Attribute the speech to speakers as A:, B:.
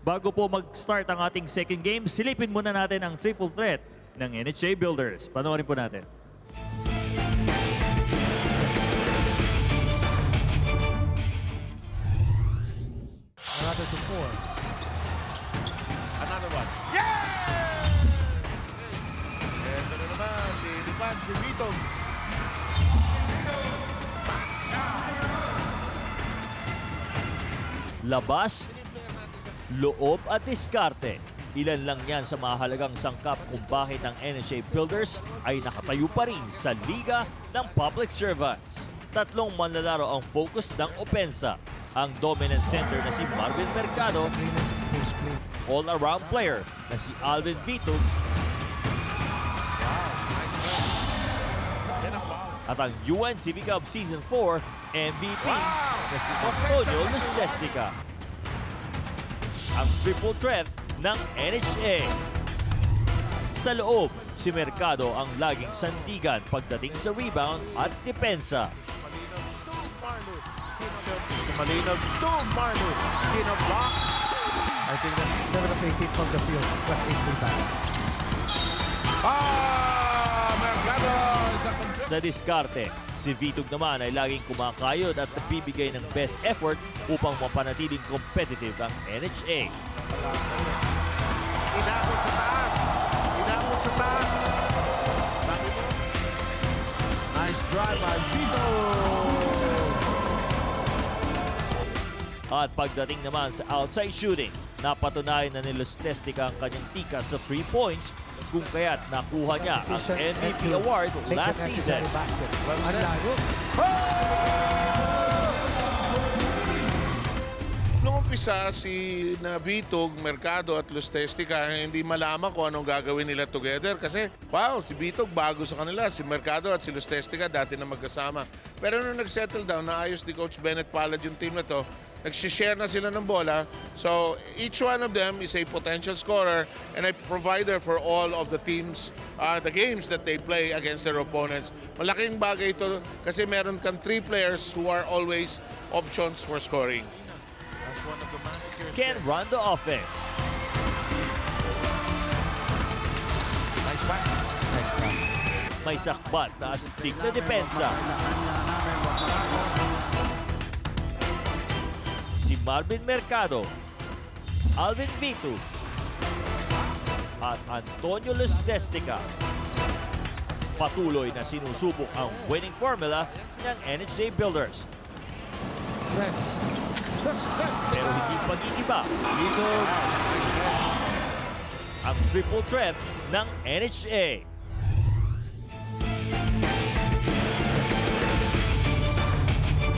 A: Bago po mag-start ang ating second game, silipin muna natin ang triple threat ng NHA Builders. Panoorin po natin.
B: Another to 4.
C: Another one. Yes! Ito na naman, lilipan si Vitong.
A: Labas, loob at diskarte. Ilan lang yan sa mahalagang sangkap kung bakit ang NHA Builders ay nakatayo pa rin sa Liga ng Public Servants. Tatlong manlalaro ang focus ng opensa. Ang dominant center na si Marvin Mercado, all-around player na si Alvin Vitug, at ang UNCV Cup Season 4 MVP na si Antonio Lustestica. Ang triple threat ng NHA. Sa loob, si Mercado ang laging sandigan pagdating sa rebound at depensa.
C: Malinaw to Marlo. Kinablock.
B: I think that 7 of 18 from the field plus 8 rebounds.
C: Mercado!
A: Sa diskarte, si Vitug naman ay laging kumakayod at nagbibigay ng best effort upang mapanatiling competitive ang NHA.
C: Inabot sa taas. Inabot sa taas. Nice drive by Vitug.
A: At pagdating naman sa outside shooting, napatunayan na ni Lustestica ang kanyang tika sa 3 points kung kaya't nakuha niya ang MVP award last season.
C: Noong umpisa, si Vitug, Mercado at Lustestica, hindi malaman kung anong gagawin nila together kasi, wow, si Vitug bago sa kanila, si Mercado at si Lustestica dati na magkasama. Pero nung nag-settle down, naayos ni Coach Bennett Palad yung team na to, nagsishare na sila ng bola. So each one of them is a potential scorer and a provider for all of the teams, the games that they play against their opponents. Malaking bagay ito kasi meron kang 3 players who are always options for scoring.
A: Can run the offense.
C: Nice pass.
B: Nice pass.
A: May sakbat na astig na depensa. Si Marvin Mercado, Alvin Vitug, at Antonio Lustestica. Patuloy na sinusubok ang winning formula ng NHA Builders.
B: Press.
A: Pero hindi pag-iiba
C: Vitug.
A: ang triple threat ng NHA.